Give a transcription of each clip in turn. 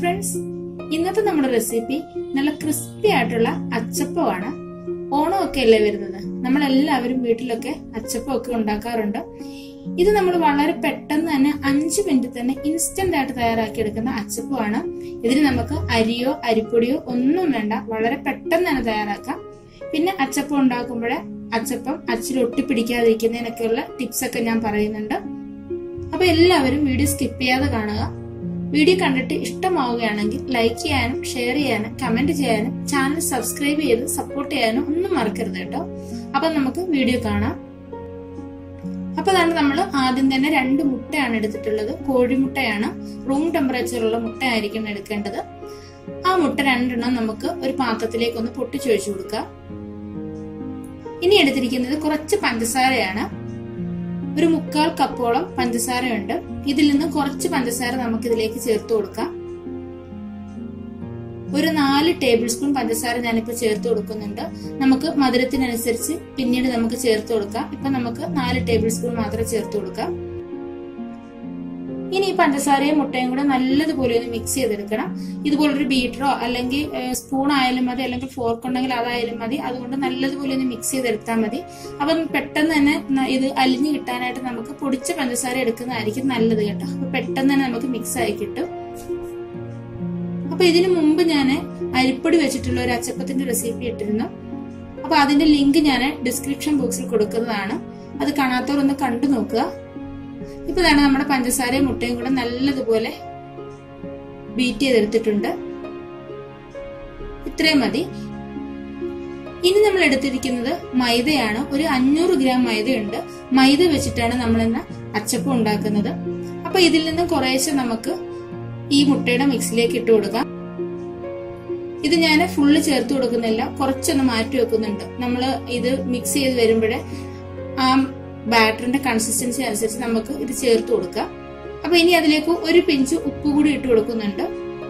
Friends, ഇന്നത്തെ നമ്മുടെ recipe നല്ല ക്രിസ്പി ആയിട്ടുള്ള അച്ചപ്പമാണ്. ഓണമൊക്കെ അല്ലേ വരുന്നത്. നമ്മളെല്ലാവരും വീട്ടിലൊക്കെ അച്ചപ്പമൊക്കെ ഉണ്ടാക്കാറുണ്ട്. ഇത് നമ്മൾ വളരെ പെട്ടെന്ന് തന്നെ 5 മിനിറ്റ് തന്നെ ഇൻസ്റ്റന്റ് ആയിട്ട് തയ്യാറാക്കി എടുക്കുന്ന അച്ചപ്പമാണ്. ഇതിന് നമുക്ക് അരിയോ അരിപ്പൊടിയോ ഒന്നും വേണ്ട, വളരെ പെട്ടെന്ന് തന്നെ തയ്യാറാക്കാം. പിന്നെ അച്ചപ്പം ഉണ്ടാക്കുമ്പോഴേ അച്ചപ്പം അച്ചിൽ ഒട്ടിപ്പിടിക്കാതിരിക്കുന്നതിനൊക്കെയുള്ള ടിപ്സ് ഒക്കെ ഞാൻ പറയുന്നുണ്ട്. അപ്പൊ എല്ലാവരും വീഡിയോ സ്കിപ്പ് ചെയ്യാതെ കാണുക. വീഡിയോ കണ്ടിട്ട് ഇഷ്ടമാവുകയാണെങ്കിൽ ലൈക്ക് ചെയ്യാനും ഷെയർ ചെയ്യാനും കമന്റ് ചെയ്യാനും ചാനൽ സബ്സ്ക്രൈബ് ചെയ്ത് സപ്പോർട്ട് ചെയ്യാനും ഒന്നും മറക്കരുത് കേട്ടോ. അപ്പൊ നമുക്ക് വീഡിയോ കാണാം. അപ്പൊ അതാണ് നമ്മൾ ആദ്യം തന്നെ 2 മുട്ടയാണ് എടുത്തിട്ടുള്ളത്. കോഴിമുട്ടയാണ്. റൂം ടെമ്പറേച്ചറുള്ള മുട്ട ആയിരിക്കും എടുക്കേണ്ടത്. ആ മുട്ട 2 എണ്ണം നമുക്ക് ഒരു പാത്രത്തിലേക്ക് ഒന്ന് പൊട്ടിച്ചൊഴിച്ചു കൊടുക്കാം. ഇനി എടുത്തിരിക്കുന്നത് കുറച്ച് പഞ്ചസാരയാണ്. ഒരു 1/4 കപ്പോളം പഞ്ചസാരയുണ്ട്. ഇതിൽ നിന്ന് കുറച്ച് പഞ്ചസാര നമുക്ക് ഇതിലേക്ക് ചേർത്ത് കൊടുക്കാം. ഒരു 4 ടേബിൾ സ്പൂൺ പഞ്ചസാര ഞാനിപ്പോ ചേർത്ത് കൊടുക്കുന്നുണ്ട്. നമുക്ക് മധുരത്തിനനുസരിച്ച് പിന്നീട് നമുക്ക് ചേർത്ത് കൊടുക്കാം. ഇപ്പൊ നമുക്ക് 4 ടേബിൾ സ്പൂൺ മാത്രം ചേർത്ത് കൊടുക്കാം. ഇനി ഈ പഞ്ചസാരയും മുട്ടയും കൂടെ നല്ലതുപോലെ ഒന്ന് മിക്സ് ചെയ്തെടുക്കണം. ഇതുപോലൊരു ബീറ്ററോ അല്ലെങ്കിൽ സ്പൂൺ ആയാലും മതി, അല്ലെങ്കിൽ ഫോർക്ക് ഉണ്ടെങ്കിൽ അതായാലും മതി. അതുകൊണ്ട് നല്ലതുപോലെ ഒന്ന് മിക്സ് ചെയ്തെടുത്താൽ മതി. അപ്പം പെട്ടെന്ന് തന്നെ ഇത് അലിഞ്ഞു കിട്ടാനായിട്ട് നമുക്ക് പൊടിച്ച പഞ്ചസാര എടുക്കുന്നതായിരിക്കും നല്ലത് കേട്ടോ. അപ്പൊ പെട്ടെന്ന് തന്നെ നമുക്ക് മിക്സ് ആയി കിട്ടും. അപ്പൊ ഇതിനു മുമ്പ് ഞാൻ അരിപ്പൊടി വെച്ചിട്ടുള്ള ഒരു അച്ചപ്പത്തിന്റെ റെസിപ്പി ഇട്ടിരുന്നു. അപ്പൊ അതിന്റെ ലിങ്ക് ഞാൻ ഡിസ്ക്രിപ്ഷൻ ബോക്സിൽ കൊടുക്കുന്നതാണ്. അത് കാണാത്തവർ ഒന്ന് കണ്ടു നോക്കുക. ഇപ്പൊ ഇതാണ് നമ്മുടെ പഞ്ചസാരയും മുട്ടയും കൂടെ നല്ലതുപോലെ ബീറ്റ് ചെയ്തെടുത്തിട്ടുണ്ട്. ഇത്രയും മതി. ഇനി നമ്മൾ എടുത്തിരിക്കുന്നത് മൈദയാണ്. ഒരു 500 ഗ്രാം മൈദയുണ്ട്. മൈദ വെച്ചിട്ടാണ് നമ്മൾ ഇന്ന് അച്ചപ്പം ഉണ്ടാക്കുന്നത്. അപ്പൊ ഇതിൽ നിന്ന് കുറേശ്ശെ നമുക്ക് ഈ മുട്ടയുടെ മിക്സിലേക്ക് ഇട്ട് കൊടുക്കാം. ഇത് ഞാൻ ഫുള്ള് ചേർത്ത് കൊടുക്കുന്നില്ല, കുറച്ചൊന്ന് മാറ്റി വെക്കുന്നുണ്ട്. നമ്മൾ ഇത് മിക്സ് ചെയ്ത് വരുമ്പോഴേ ആ ബാറ്ററിന്റെ കൺസിസ്റ്റൻസി അനുസരിച്ച് നമുക്ക് ഇത് ചേർത്ത് കൊടുക്കാം. അപ്പൊ ഇനി അതിലേക്ക് ഒരു പിഞ്ച് ഉപ്പ് കൂടി ഇട്ട് കൊടുക്കുന്നുണ്ട്.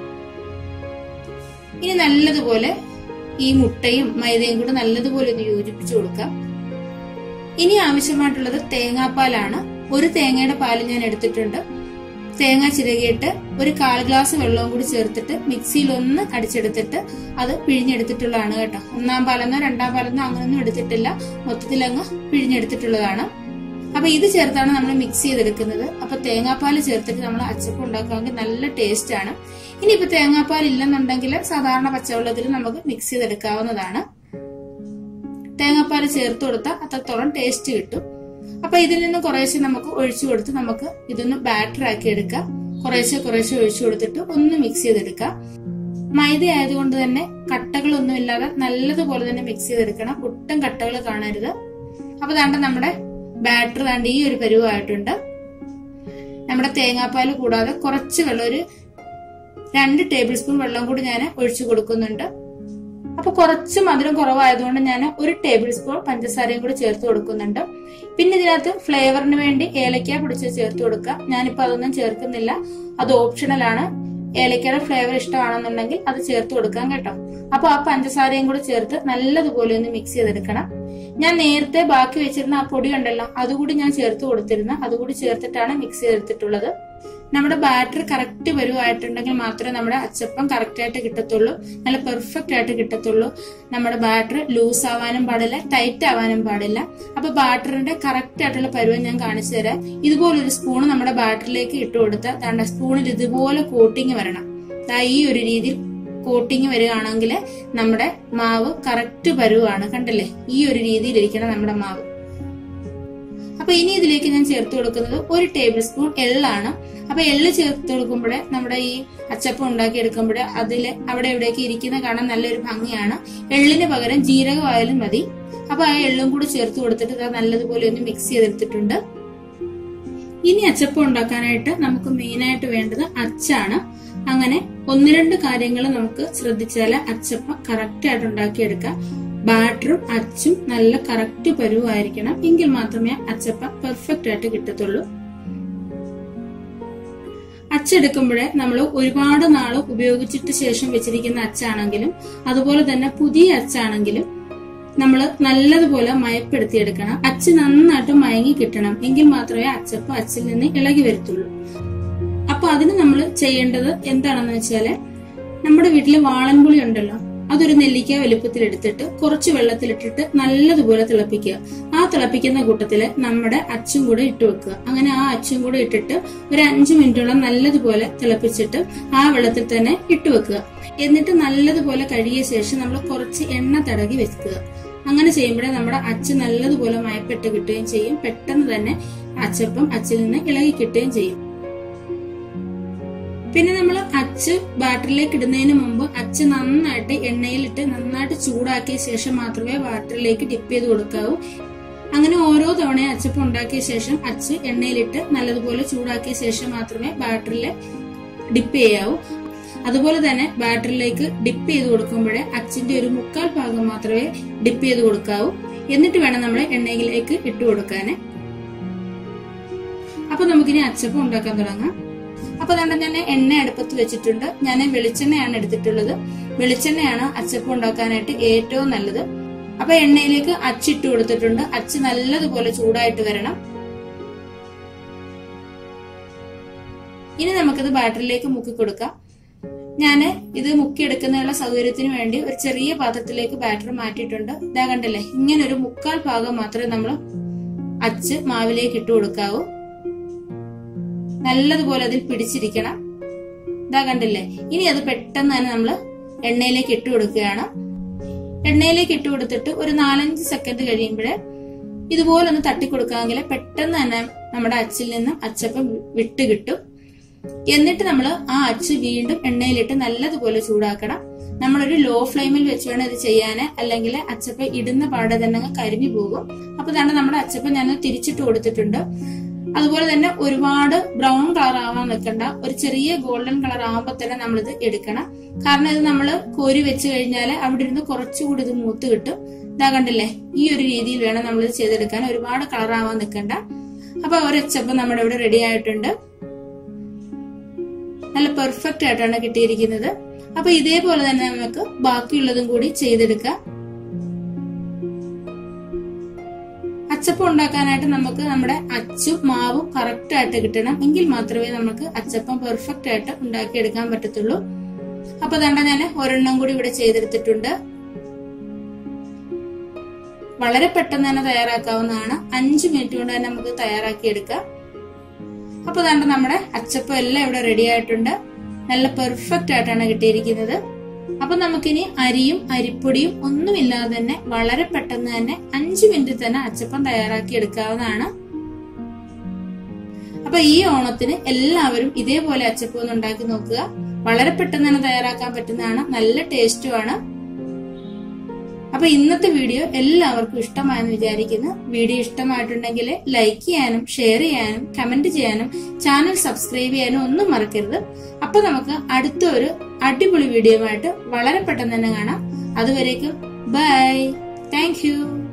ഇനി നല്ലതുപോലെ ഈ മുട്ടയും മൈദയും കൂടെ നല്ലതുപോലെ ഒന്ന് യോജിപ്പിച്ചു കൊടുക്കാം. ഇനി ആവശ്യമായിട്ടുള്ളത് തേങ്ങാപ്പാലാണ്. ഒരു തേങ്ങയുടെ പാല് ഞാൻ എടുത്തിട്ടുണ്ട്. തേങ്ങ ചിരകിയിട്ട് ഒരു 1/4 ഗ്ലാസ് വെള്ളവും കൂടി ചേർത്തിട്ട് മിക്സിയിൽ ഒന്ന് അടിച്ചെടുത്തിട്ട് അത് പിഴിഞ്ഞെടുത്തിട്ടുള്ളതാണ് കേട്ടോ. 1-ാം പാലെന്നോ 2-ാം പാലെന്നോ അങ്ങനൊന്നും എടുത്തിട്ടില്ല, മൊത്തത്തിൽ അങ്ങ് പിഴിഞ്ഞെടുത്തിട്ടുള്ളതാണ്. അപ്പൊ ഇത് ചേർത്താണ് നമ്മൾ മിക്സ് ചെയ്തെടുക്കുന്നത്. അപ്പൊ തേങ്ങാപ്പാല് ചേർത്തിട്ട് നമ്മൾ അച്ചപ്പം ഉണ്ടാക്കുകയാണെങ്കിൽ നല്ല ടേസ്റ്റ് ആണ്. ഇനിയിപ്പോ തേങ്ങാപ്പാൽ ഇല്ലെന്നുണ്ടെങ്കിൽ സാധാരണ പച്ചവെള്ളത്തിൽ നമുക്ക് മിക്സ് ചെയ്തെടുക്കാവുന്നതാണ്. തേങ്ങാപ്പാല് ചേർത്ത് കൊടുത്താൽ അത്രത്തോളം ടേസ്റ്റ് കിട്ടും. അപ്പൊ ഇതിൽ നിന്ന് കുറേശ്ശെ നമുക്ക് ഒഴിച്ചു കൊടുത്ത് നമുക്ക് ഇതൊന്ന് ബാറ്റർ ആക്കി എടുക്കാം. കുറേശ്ശെ ഒഴിച്ചു കൊടുത്തിട്ട് ഒന്ന് മിക്സ് ചെയ്തെടുക്കാം. മൈദ ആയതുകൊണ്ട് തന്നെ കട്ടകളൊന്നും ഇല്ലാതെ നല്ലതുപോലെ തന്നെ മിക്സ് ചെയ്തെടുക്കണം. ഒട്ടും കട്ടകൾ കാണരുത്. അപ്പൊ ദാണ്ട് നമ്മുടെ ബാറ്റർ ദാണ്ട് ഈ ഒരു പരുവായിട്ടുണ്ട്. നമ്മുടെ തേങ്ങാപ്പാൽ കൂടാതെ കുറച്ച് വെള്ളം, ഒരു 2 ടേബിൾ സ്പൂൺ വെള്ളം കൂടി ഞാൻ ഒഴിച്ചു കൊടുക്കുന്നുണ്ട്. അപ്പൊ കുറച്ച് മധുരം കുറവായതുകൊണ്ട് ഞാൻ 1 ടേബിൾ സ്പൂൺ പഞ്ചസാരയും കൂടി ചേർത്ത് കൊടുക്കുന്നുണ്ട്. പിന്നെ ഇതിനകത്ത് ഫ്ലേവറിന് വേണ്ടി ഏലക്ക പൊടിച്ച് ചേർത്ത് കൊടുക്കാം. ഞാനിപ്പോ അതൊന്നും ചേർക്കുന്നില്ല, അത് ഓപ്ഷണൽ ആണ്. ഏലക്കയുടെ ഫ്ലേവർ ഇഷ്ടമാണെന്നുണ്ടെങ്കിൽ അത് ചേർത്ത് കൊടുക്കാം കേട്ടോ. അപ്പൊ ആ പഞ്ചസാരയും കൂടി ചേർത്ത് നല്ലതുപോലെ ഒന്ന് മിക്സ് ചെയ്തെടുക്കണം. ഞാൻ നേരത്തെ ബാക്കി വെച്ചിരുന്ന ആ പൊടി ഉണ്ടല്ലോ, അതുകൂടി ഞാൻ ചേർത്ത് കൊടുത്തിരുന്നു. അതുകൂടി ചേർത്തിട്ടാണ് മിക്സ് ചെയ്തെടുത്തിട്ടുള്ളത്. നമ്മുടെ ബാറ്റർ കറക്റ്റ് വരുവായിട്ടുണ്ടെങ്കിൽ മാത്രമേ നമ്മുടെ അച്ചപ്പം കറക്റ്റ് ആയിട്ട് കിട്ടത്തുള്ളൂ, നല്ല പെർഫെക്റ്റ് ആയിട്ട് കിട്ടത്തുള്ളൂ. നമ്മുടെ ബാറ്റർ ലൂസ് ആവാനും പാടില്ല, ടൈറ്റ് ആവാനും പാടില്ല. അപ്പൊ ബാറ്ററിന്റെ കറക്റ്റ് ആയിട്ടുള്ള പരുവം ഞാൻ കാണിച്ചു തരാം. ഇതുപോലൊരു സ്പൂൺ നമ്മുടെ ബാറ്ററിലേക്ക് ഇട്ട് കൊടുത്താൽ സ്പൂണിൽ ഇതുപോലെ കോട്ടിങ് വരണം. ഈ ഒരു രീതിയിൽ കോട്ടിങ് വരികയാണെങ്കിൽ നമ്മുടെ മാവ് കറക്റ്റ് പരുവാണ്. കണ്ടില്ലേ, ഈ ഒരു രീതിയിലിരിക്കണം നമ്മുടെ മാവ്. അപ്പൊ ഇനി ഇതിലേക്ക് ഞാൻ ചേർത്ത് കൊടുക്കുന്നത് 1 ടേബിൾ സ്പൂൺ എള്ളാണ്. അപ്പൊ എള്ള് ചേർത്ത് കൊടുക്കുമ്പോഴേ നമ്മുടെ ഈ അച്ചപ്പം ഉണ്ടാക്കി എടുക്കുമ്പോഴേ അതില് അവിടെ ഇവിടേക്ക് ഇരിക്കുന്ന കാണാൻ നല്ലൊരു ഭംഗിയാണ്. എള്ളിന് പകരം ജീരകമായാലും മതി. അപ്പൊ ആ എള്ളും കൂടി ചേർത്ത് കൊടുത്തിട്ട് ഇത് നല്ലതുപോലെ ഒന്ന് മിക്സ് ചെയ്തെടുത്തിട്ടുണ്ട്. ഇനി അച്ചപ്പം ഉണ്ടാക്കാനായിട്ട് നമുക്ക് മെയിനായിട്ട് വേണ്ടത് അച്ചാണ്. അങ്ങനെ 1-2 കാര്യങ്ങൾ നമുക്ക് ശ്രദ്ധിച്ചാൽ അച്ചപ്പം കറക്റ്റ് ആയിട്ട് ഉണ്ടാക്കിയെടുക്കാം. ബാറ്ററും അച്ചും നല്ല കറക്റ്റ് പരുവായിരിക്കണം. എങ്കിൽ മാത്രമേ അച്ചപ്പം പെർഫെക്റ്റ് ആയിട്ട് കിട്ടത്തുള്ളൂ. അച്ചെടുക്കുമ്പോഴേ നമ്മൾ ഒരുപാട് നാള് ഉപയോഗിച്ചിട്ട് ശേഷം വെച്ചിരിക്കുന്ന അച്ചാണെങ്കിലും അതുപോലെ തന്നെ പുതിയ അച്ചാണെങ്കിലും നമ്മൾ നല്ലതുപോലെ മയപ്പെടുത്തിയെടുക്കണം. അച്ച് നന്നായിട്ട് മയങ്ങി കിട്ടണം. എങ്കിൽ മാത്രമേ അച്ചപ്പം അച്ചിൽ നിന്ന് ഇളകി വരത്തുള്ളൂ. അപ്പൊ അതിന് നമ്മൾ ചെയ്യേണ്ടത് എന്താണെന്ന് വെച്ചാല്, നമ്മുടെ വീട്ടില് വാളൻപുളി ഉണ്ടല്ലോ, അതൊരു നെല്ലിക്ക വലുപ്പത്തിൽ എടുത്തിട്ട് കുറച്ച് വെള്ളത്തിലിട്ടിട്ട് നല്ലതുപോലെ തിളപ്പിക്കുക. ആ തിളപ്പിക്കുന്ന കൂട്ടത്തില് നമ്മുടെ അച്ചും കൂടെ ഇട്ട് വെക്കുക. അങ്ങനെ ആ അച്ചും കൂടെ ഇട്ടിട്ട് ഒരു 5 മിനിറ്റോളം നല്ലതുപോലെ തിളപ്പിച്ചിട്ട് ആ വെള്ളത്തിൽ തന്നെ ഇട്ട് വെക്കുക. എന്നിട്ട് നല്ലതുപോലെ കഴുകിയ ശേഷം നമ്മൾ കുറച്ച് എണ്ണ തടകി വെക്കുക. അങ്ങനെ ചെയ്യുമ്പോഴേ നമ്മുടെ അച്ച് നല്ലതുപോലെ മയപ്പെട്ട് കിട്ടുകയും ചെയ്യും. പെട്ടെന്ന് തന്നെ അച്ചപ്പം അച്ചിൽ നിന്ന് ഇളകി കിട്ടുകയും ചെയ്യും. പിന്നെ നമ്മൾ അച്ച് ബാറ്ററിലേക്ക് ഇടുന്നതിന് മുമ്പ് അച്ച് നന്നായിട്ട് എണ്ണയിലിട്ട് നന്നായിട്ട് ചൂടാക്കിയ ശേഷം മാത്രമേ ബാറ്ററിലേക്ക് ഡിപ്പ് ചെയ്ത് കൊടുക്കാവൂ. അങ്ങനെ ഓരോ തവണയും അച്ചപ്പം ഉണ്ടാക്കിയ ശേഷം അച്ച് എണ്ണയിലിട്ട് നല്ലതുപോലെ ചൂടാക്കിയ ശേഷം മാത്രമേ ബാറ്ററിൽ ഡിപ്പ് ചെയ്യാവൂ. അതുപോലെ തന്നെ ബാറ്ററിലേക്ക് ഡിപ്പ് ചെയ്ത് കൊടുക്കുമ്പോഴേ അച്ചിന്റെ ഒരു 1/4 ഭാഗം മാത്രമേ ഡിപ്പ് ചെയ്ത് കൊടുക്കാവൂ. എന്നിട്ട് വേണം നമ്മൾ എണ്ണയിലേക്ക് ഇട്ട് കൊടുക്കാന്. അപ്പൊ നമുക്കിനി അച്ചപ്പം ഉണ്ടാക്കാൻ തുടങ്ങാം. അപ്പൊ അതുകൊണ്ട് ഞാൻ എണ്ണ അടുപ്പത്ത് വെച്ചിട്ടുണ്ട്. ഞാൻ വെളിച്ചെണ്ണയാണ് എടുത്തിട്ടുള്ളത്. വെളിച്ചെണ്ണയാണ് അച്ചപ്പം ഉണ്ടാക്കാനായിട്ട് ഏറ്റവും നല്ലത്. അപ്പൊ എണ്ണയിലേക്ക് അച്ചിട്ട് കൊടുത്തിട്ടുണ്ട്. അച്ച് നല്ലതുപോലെ ചൂടായിട്ട് വരണം. ഇനി നമുക്കിത് ബാറ്ററിലേക്ക് മുക്കി കൊടുക്കാം. ഞാൻ ഇത് മുക്കിയെടുക്കുന്നതിനുള്ള സൗകര്യത്തിന് വേണ്ടി ഒരു ചെറിയ പാത്രത്തിലേക്ക് ബാറ്റർ മാറ്റിയിട്ടുണ്ട്. ഇതാ കണ്ടല്ലേ, ഇങ്ങനെ ഒരു 1/4 ഭാഗം മാത്രമേ നമ്മൾ അച്ച് മാവിലേക്ക് ഇട്ട് കൊടുക്കാവൂ. നല്ലതുപോലെ അതിൽ പിടിച്ചിരിക്കണം. ഇതാ കണ്ടില്ലേ. ഇനി അത് പെട്ടെന്ന് തന്നെ നമ്മൾ എണ്ണയിലേക്ക് ഇട്ട് കൊടുക്കുകയാണ്. എണ്ണയിലേക്ക് ഇട്ട് കൊടുത്തിട്ട് ഒരു 4-5 സെക്കൻഡ് കഴിയുമ്പോഴേ ഇതുപോലെ ഒന്ന് തട്ടിക്കൊടുക്കാമെങ്കിൽ പെട്ടെന്ന് തന്നെ നമ്മുടെ അച്ചിൽ നിന്നും അച്ചപ്പം വിട്ട് കിട്ടും. എന്നിട്ട് നമ്മൾ ആ അച്ച് വീണ്ടും എണ്ണയിലിട്ട് നല്ലതുപോലെ ചൂടാക്കണം. നമ്മളൊരു ലോ ഫ്ലെയിമിൽ വെച്ച് വേണം ഇത് ചെയ്യാന്, അല്ലെങ്കിൽ അച്ചപ്പം ഇടുന്ന പാടെ തന്നെ കരിഞ്ഞു പോകും. അപ്പൊ തന്നെ നമ്മുടെ അച്ചപ്പം ഞാൻ തിരിച്ചിട്ട് കൊടുത്തിട്ടുണ്ട്. അതുപോലെ തന്നെ ഒരുപാട് ബ്രൗൺ കളർ ആവാൻ നിൽക്കണ്ട. ഒരു ചെറിയ ഗോൾഡൻ കളർ ആവുമ്പോ തന്നെ നമ്മളിത് എടുക്കണം. കാരണം ഇത് നമ്മൾ കോരി വെച്ച് കഴിഞ്ഞാൽ അവിടെ ഇരുന്ന് കുറച്ചുകൂടി ഇത് മൂത്ത് കിട്ടും. ഇതാ കണ്ടില്ലേ, ഈ ഒരു രീതിയിൽ വേണം നമ്മളിത് ചെയ്തെടുക്കാൻ. ഒരുപാട് കളർ ആവാൻ നിൽക്കണ്ട. അപ്പൊ ഒരു അച്ചപ്പം നമ്മുടെ ഇവിടെ റെഡി ആയിട്ടുണ്ട്. നല്ല പെർഫെക്റ്റ് ആയിട്ടാണ് കിട്ടിയിരിക്കുന്നത്. അപ്പൊ ഇതേപോലെ തന്നെ നമുക്ക് ബാക്കിയുള്ളതും കൂടി ചെയ്തെടുക്കാം. അച്ചപ്പം ഉണ്ടാക്കാനായിട്ട് നമുക്ക് നമ്മുടെ അച്ചും മാവും കറക്റ്റ് ആയിട്ട് കിട്ടണം. എങ്കിൽ മാത്രമേ നമുക്ക് അച്ചപ്പം പെർഫെക്റ്റ് ആയിട്ട് ഉണ്ടാക്കിയെടുക്കാൻ പറ്റത്തുള്ളൂ. അപ്പൊ ദാണ്ട ഞാൻ ഒരെണ്ണം കൂടി ഇവിടെ ചെയ്തെടുത്തിട്ടുണ്ട്. വളരെ പെട്ടെന്ന് തന്നെ തയ്യാറാക്കാവുന്നതാണ്. 5 മിനിറ്റ് കൊണ്ട് തന്നെ നമുക്ക് തയ്യാറാക്കിയെടുക്കാം. അപ്പൊ ദാണ്ട നമ്മുടെ അച്ചപ്പം എല്ലാം ഇവിടെ റെഡി ആയിട്ടുണ്ട്. നല്ല പെർഫെക്റ്റ് ആയിട്ടാണ് കിട്ടിയിരിക്കുന്നത്. അപ്പൊ നമുക്കിനി അരിയും അരിപ്പൊടിയും ഒന്നുമില്ലാതെ തന്നെ വളരെ പെട്ടെന്ന് തന്നെ 5 മിനിറ്റിൽ തന്നെ അച്ചപ്പം തയ്യാറാക്കി എടുക്കാവുന്നതാണ്. അപ്പൊ ഈ ഓണത്തിന് എല്ലാവരും ഇതേപോലെ അച്ചപ്പം ഒന്ന് ഉണ്ടാക്കി നോക്കുക. വളരെ പെട്ടെന്ന് തന്നെ തയ്യാറാക്കാൻ പറ്റുന്നതാണ്. നല്ല ടേസ്റ്റുമാണ്. അപ്പൊ ഇന്നത്തെ വീഡിയോ എല്ലാവർക്കും ഇഷ്ടമായെന്ന് വിചാരിക്കുന്നു. വീഡിയോ ഇഷ്ടമായിട്ടുണ്ടെങ്കിൽ ലൈക്ക് ചെയ്യാനും ഷെയർ ചെയ്യാനും കമന്റ് ചെയ്യാനും ചാനൽ സബ്സ്ക്രൈബ് ചെയ്യാനും ഒന്നും മറക്കരുത്. അപ്പൊ നമുക്ക് അടുത്ത ഒരു അടിപൊളി വീഡിയോ ആയിട്ട് വളരെ പെട്ടെന്ന് തന്നെ കാണാം. അതുവരേക്കും ബൈ. Thank you.